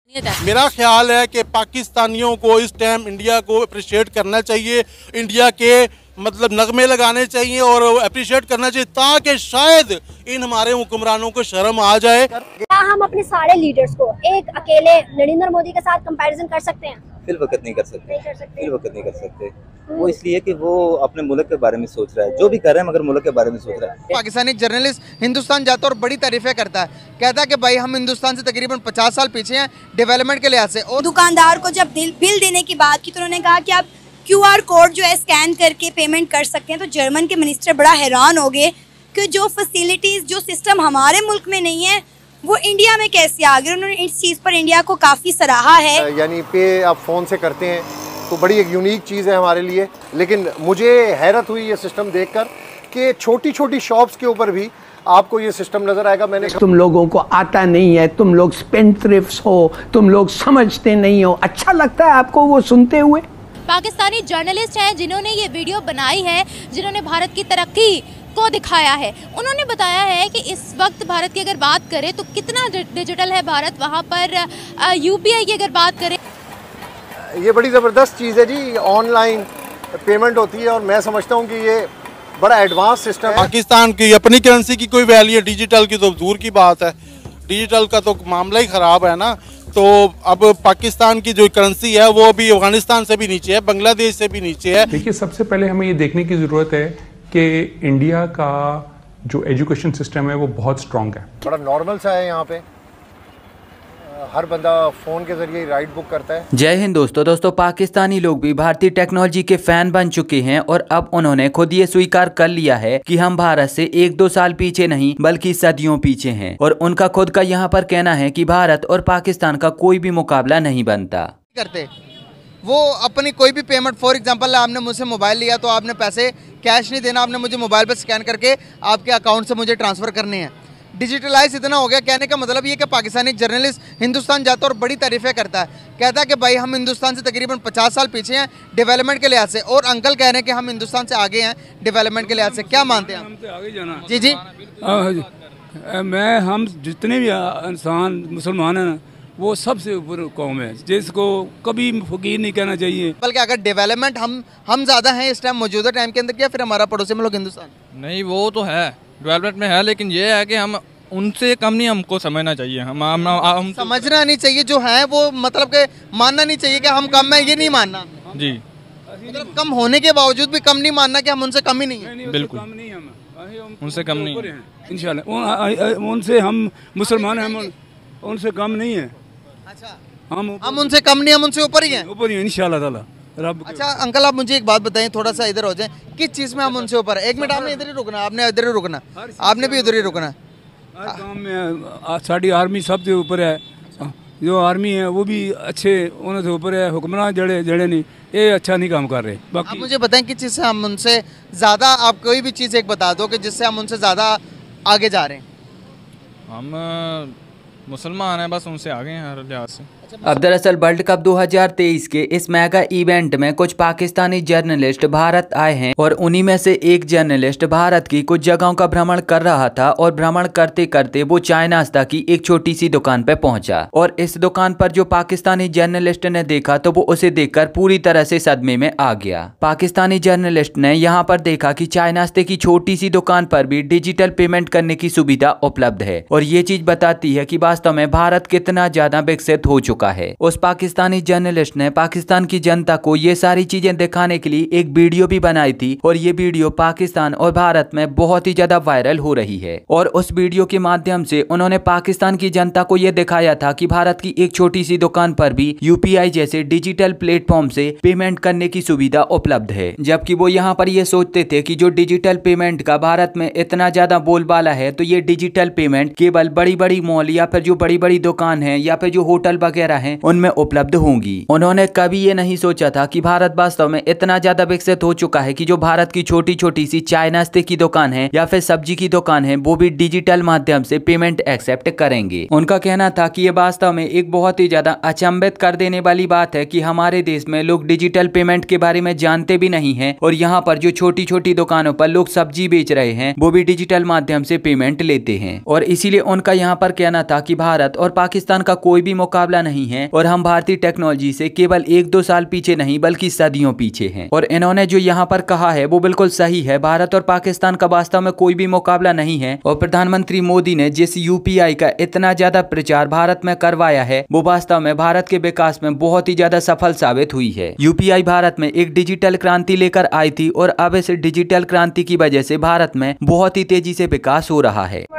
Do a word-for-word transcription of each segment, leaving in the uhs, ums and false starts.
मेरा ख्याल है कि पाकिस्तानियों को इस टाइम इंडिया को अप्रिशिएट करना चाहिए, इंडिया के मतलब नगमे लगाने चाहिए और अप्रिशिएट करना चाहिए ताकि शायद इन हमारे हुक्मरानों को शर्म आ जाए। क्या हम अपने सारे लीडर्स को एक अकेले नरेंद्र मोदी के साथ कंपैरिजन कर सकते हैं? फिल वक्त नहीं कर सकते, नहीं कर सकते। फिल वक्त नहीं कर सकते। वो इसलिए कि वो अपने मुल्क के बारे में सोच रहा है, जो भी कर रहे हैं मगर मुल्क के बारे में सोच रहा है। पाकिस्तानी जर्नलिस्ट हिंदुस्तान जाता है और बड़ी तारीफें करता है, कहता है कि भाई हम हिंदुस्तान से तकरीबन पचास साल पीछे हैं डेवलपमेंट के लिहाज से। और दुकानदार को जब बिल देने की बात की तो उन्होंने कहा कि आप क्यू आर कोड जो है स्कैन करके पेमेंट कर सकते हैं। तो जर्मन के मिनिस्टर बड़ा हैरान हो गए कि जो फैसिलिटीज़ जो सिस्टम हमारे मुल्क में नहीं है वो इंडिया में कैसे आ गए। उन्होंने इस चीज़ पर इंडिया को काफ़ी सराहा है। यानी पे आप फ़ोन से करते हैं तो बड़ी एक यूनिक चीज़ है हमारे लिए, लेकिन मुझे हैरत हुई ये सिस्टम देखकर कि छोटी छोटी शॉप्स के ऊपर भी आपको ये सिस्टम नज़र आएगा। मैंने तुम लोगों को आता नहीं है, तुम लोग स्पेंडथ्रिफ्ट्स हो, तुम लोग समझते नहीं हो। अच्छा लगता है आपको वो सुनते हुए? पाकिस्तानी जर्नलिस्ट हैं जिन्होंने ये वीडियो बनाई है, जिन्होंने भारत की तरक्की को दिखाया है। उन्होंने बताया है कि इस वक्त भारत की अगर बात करें तो कितना डिजिटल है भारत, वहाँ पर यूपीआई की अगर बात करें ये बड़ी ज़बरदस्त चीज़ है जी, ऑनलाइन पेमेंट होती है और मैं समझता हूँ कि ये बड़ा एडवांस सिस्टम है। पाकिस्तान की अपनी करेंसी की कोई वैल्यू है, डिजिटल की तो दूर की बात है, डिजिटल का तो मामला ही ख़राब है ना। तो अब पाकिस्तान की जो करेंसी है वो भी अफगानिस्तान से भी नीचे है, बांग्लादेश से भी नीचे है। देखिए, सबसे पहले हमें ये देखने की ज़रूरत है कि इंडिया का जो एजुकेशन सिस्टम है वो बहुत स्ट्रॉन्ग है, बड़ा नॉर्मल सा है। यहाँ पे हर बंदा फ़ोन के जरिए राइड बुक करता है। जय हिंद दोस्तों दोस्तों पाकिस्तानी लोग भी भारतीय टेक्नोलॉजी के फैन बन चुके हैं और अब उन्होंने खुद ये स्वीकार कर लिया है कि हम भारत से एक दो साल पीछे नहीं बल्कि सदियों पीछे हैं। और उनका खुद का यहाँ पर कहना है कि भारत और पाकिस्तान का कोई भी मुकाबला नहीं बनता। करते वो अपनी कोई भी पेमेंट, फॉर एग्जांपल आपने मुझसे मोबाइल लिया तो आपने पैसे कैश नहीं देना, आपने मुझे मोबाइल पर स्कैन करके आपके अकाउंट से मुझे ट्रांसफ़र करने हैं। डिजिटलाइज इतना हो गया, कहने का मतलब ये कि पाकिस्तानी जर्नलिस्ट हिंदुस्तान जाता है और बड़ी तारीफें करता है, कहता है कि भाई हम हिंदुस्तान से तकरीबन पचास साल पीछे हैं डेवलपमेंट के लिहाज से। और अंकल कह रहे हैं कि हम हिंदुस्तान से आगे हैं डेवलपमेंट के लिहाज से। क्या मानते हैं आप? आगे जाना जी जी आ, मैं हम जितने भी इंसान मुसलमान हैं ना वो सबसे ऊपर कौम है जिसको कभी फकीर नहीं कहना चाहिए। बल्कि अगर डेवलपमेंट हम हम ज़्यादा हैं इस टाइम मौजूदा टाइम के अंदर, या फिर हमारा पड़ोसी मुल्क हिंदुस्तान? नहीं, वो तो है डेवलपमेंट में है, लेकिन ये है कि हम उनसे कम नहीं हमको समझना चाहिए। हम, हम, हम समझना नहीं चाहिए जो है वो, मतलब के मानना नहीं चाहिए कि हम कम है, ये नहीं मानना जी। मतलब कम होने के बावजूद भी कम नहीं मानना कि हम उनसे कम ही नहीं है। बिल्कुल उनसे कम नहीं है इंशाल्लाह। उनसे हम मुसलमान हैं, उनसे कम नहीं है। अच्छा, हम हम उनसे कम नहीं, हम उनसे ऊपर ही हैं। ऊपर ही हैं इंशाल्लाह ताला रब। अच्छा अंकल, आप मुझे एक बात बताएं, थोड़ा सा इधर हो जाए, किस चीज़ में हम उनसे ऊपर है? एक मिनट, आपने इधर ही रुकना, आपने इधर ही रुकना, आपने भी इधर ही रुकना। हर काम में साड़ी आर्मी सबसे ऊपर है, जो आर्मी है वो भी अच्छे उनसे ऊपर है। हुक्मरान जड़े जड़े नहीं, ये अच्छा नहीं काम कर रहे। बाकी आप मुझे बताएं किस चीज़ से हम उनसे ज़्यादा, आप कोई भी चीज़ एक बता दो कि जिससे हम उनसे ज़्यादा आगे जा रहे हैं। हम मुसलमान हैं, बस उनसे आगे हैं हर लिहाज से। अब दरअसल वर्ल्ड कप दो हज़ार तेईस के इस मेगा इवेंट में कुछ पाकिस्तानी जर्नलिस्ट भारत आए हैं और उन्हीं में से एक जर्नलिस्ट भारत की कुछ जगहों का भ्रमण कर रहा था और भ्रमण करते करते वो चाय नाश्ता की एक छोटी सी दुकान पे पहुंचा। और इस दुकान पर जो पाकिस्तानी जर्नलिस्ट ने देखा तो वो उसे देखकर पूरी तरह से सदमे में आ गया। पाकिस्तानी जर्नलिस्ट ने यहाँ पर देखा कि चाय नाश्ते की छोटी सी दुकान पर भी डिजिटल पेमेंट करने की सुविधा उपलब्ध है और ये चीज बताती है कि वास्तव में भारत कितना ज्यादा विकसित हो चुका है। उस पाकिस्तानी जर्नलिस्ट ने पाकिस्तान की जनता को ये सारी चीजें दिखाने के लिए एक वीडियो भी बनाई थी और ये वीडियो पाकिस्तान और भारत में बहुत ही ज्यादा वायरल हो रही है। और उस वीडियो के माध्यम से उन्होंने पाकिस्तान की जनता को ये दिखाया था कि भारत की एक छोटी सी दुकान पर भी यूपीआई जैसे डिजिटल प्लेटफॉर्म से पेमेंट करने की सुविधा उपलब्ध है। जबकि वो यहाँ पर ये सोचते थे कि जो डिजिटल पेमेंट का भारत में इतना ज्यादा बोलबाला है तो ये डिजिटल पेमेंट केवल बड़ी बड़ी मॉल या फिर जो बड़ी बड़ी दुकान है या फिर जो होटल वगैरह है उनमें उपलब्ध होंगी। उन्होंने कभी ये नहीं सोचा था कि भारत वास्तव में इतना ज्यादा विकसित हो चुका है कि जो भारत की छोटी छोटी सी चाय नाश्ते की दुकान है या फिर सब्जी की दुकान है वो भी डिजिटल माध्यम से पेमेंट एक्सेप्ट करेंगे। उनका कहना था कि ये वास्तव में एक बहुत ही ज्यादा अचंभित कर देने वाली बात है कि हमारे देश में लोग डिजिटल पेमेंट के बारे में जानते भी नहीं है और यहाँ पर जो छोटी छोटी दुकानों पर लोग सब्जी बेच रहे हैं वो भी डिजिटल माध्यम से पेमेंट लेते हैं। और इसीलिए उनका यहाँ पर कहना था कि भारत और पाकिस्तान का कोई भी मुकाबला नहीं नहीं है और हम भारतीय टेक्नोलॉजी से केवल एक दो साल पीछे नहीं बल्कि सदियों पीछे हैं। और इन्होंने जो यहाँ पर कहा है वो बिल्कुल सही है। भारत और पाकिस्तान का वास्तव में कोई भी मुकाबला नहीं है और प्रधानमंत्री मोदी ने जिस यूपीआई का इतना ज्यादा प्रचार भारत में करवाया है वो वास्तव में भारत के विकास में बहुत ही ज्यादा सफल साबित हुई है। यूपीआई भारत में एक डिजिटल क्रांति लेकर आई थी और अब इस डिजिटल क्रांति की वजह से भारत में बहुत ही तेजी से विकास हो रहा है।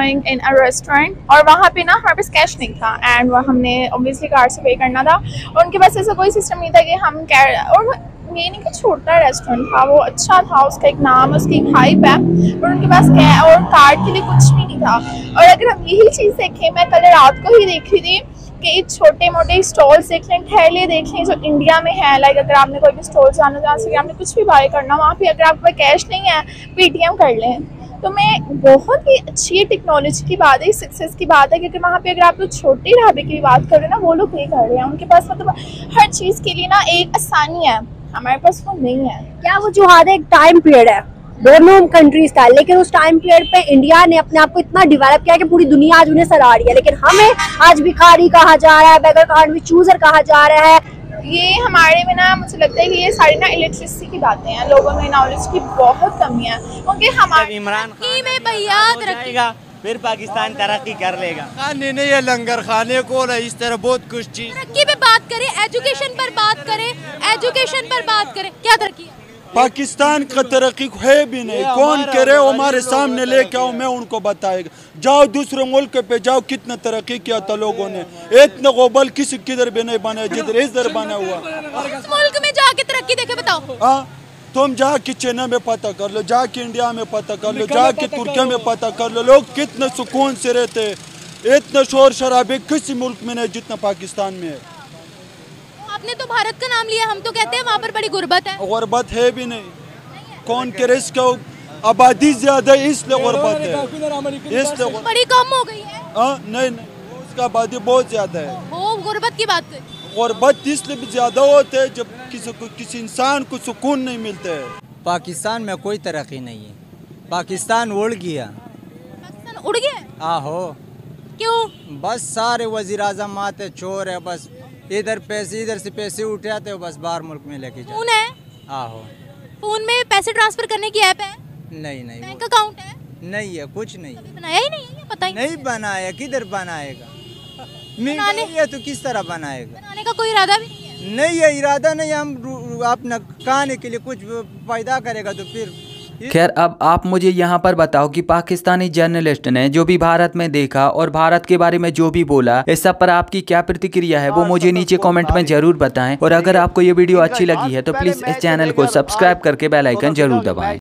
और वहाँ पे ना हमारे पास कैश नहीं था एंड हमने ऑब्वियसली कार्ड से पे करना था और उनके पास ऐसा कोई सिस्टम नहीं था कि हम और ये नहीं कि छोटा रेस्टोरेंट था, वो अच्छा था, उसका एक नाम, उसकी एक हाइप है, और उनके पास क्या और कार्ड के लिए कुछ भी नहीं था। और अगर हम यही चीज़ देखें, मैं कल रात को ही देख रही थी कि छोटे मोटे स्टॉल्स देख लें, ठेले देख लें जो इंडिया में है, लाइक अगर आपने कोई भी स्टॉल जाना जहाँ से आपने कुछ भी बाय करना, वहाँ पे अगर आपके पास कैश नहीं है पेटीएम कर लें। तो मैं बहुत ही अच्छी टेक्नोलॉजी की बात है, सक्सेस की बात है, क्योंकि वहाँ पे अगर आप लोग छोटे ढाबे की बात कर रहे हैं ना, वो लोग नहीं कर रहे हैं, उनके पास मतलब हर चीज़ के लिए ना एक आसानी है, हमारे पास वो नहीं है। क्या वो जो हाथ एक टाइम पीरियड है दोनों कंट्रीज का, लेकिन उस टाइम पीरियड पे इंडिया ने अपने आप को इतना डेवलप किया कि पूरी दुनिया आज उन्हें सराह रही है, लेकिन हमें आज भिखारी कहा जा रहा है, बेगर कार्ड में चूजर कहा जा रहा है। ये हमारे में ना मुझे लगता है कि ये सारी ना इलेक्ट्रिसिटी की बातें हैं, लोगों में नॉलेज की बहुत कमी है, क्योंकि हमारे इमरान खान में भैया तरक्कीगा फिर पाकिस्तान तरक्की कर लेगा। खाने नहीं है लंगर खाने को ना, इस तरह बहुत कुछ चीज। तरक्की पे बात करें, एजुकेशन पर बात करें, एजुकेशन पर बात करें, क्या तरक्की है? पाकिस्तान का तरक्की है भी नहीं, कौन करे हमारे सामने लेके आओ, मैं उनको बताएगा। जाओ दूसरे मुल्क पे जाओ, कितना तरक्की किया था लोगों ने, इतना गोबल किसी किधर भी नहीं बना जिधर इधर बना हुआ। मुल्क में जाके तरक्की देखे बताओ। हाँ, तुम जाके चाइना में पता कर लो, जाके इंडिया में पता कर लो, जाके तुर्की में पता कर लो, लोग कितने सुकून से रहते हैं। इतना शोर शराबे किसी मुल्क में नहीं जितना पाकिस्तान में है। आपने तो भारत का नाम लिया, हम तो कहते हैं वहाँ पर बड़ी गुर्बत है। गुर्बत है भी नहीं, कौन करे इसका, आबादी ज्यादा है इसलिए गुर्बत है, इसलिए बड़ी कम हो गई है। हाँ नहीं नहीं, उसका आबादी बहुत ज्यादा है। वो गुर्बत की बात है, गुर्बत इसलिए भी ज्यादा होते है जब किसी को किसी इंसान को सुकून नहीं मिलता है। पाकिस्तान में कोई तरक्की नहीं है, पाकिस्तान उड़ गया। पाकिस्तान उड़ गया? आहो। क्यों? बस सारे वजीर आजम आते चोर है, बस इधर पैसे इधर से पैसे उठाते हो, बस बाहर मुल्क में लेके जाते। फोन है? आहो। फोन में पैसे ट्रांसफर करने की ऐप है? नहीं नहीं। बैंक अकाउंट है? नहीं है, कुछ नहीं। बनाया ही नहीं है, पता ही नहीं बनाया, किधर बनाएगा? बनाने है तो किस तरह बनाएगा? बनाने का कोई इरादा भी नहीं है। नहीं है इरादा नहीं, हम अपना खाने के लिए कुछ पैदा करेगा तो फिर। खैर अब आप मुझे यहाँ पर बताओ कि पाकिस्तानी जर्नलिस्ट ने जो भी भारत में देखा और भारत के बारे में जो भी बोला, इस सब पर आपकी क्या प्रतिक्रिया है वो मुझे नीचे कमेंट में जरूर बताएं। और अगर आपको ये वीडियो अच्छी लगी है तो प्लीज इस चैनल को सब्सक्राइब करके बेल आइकन जरूर दबाएं।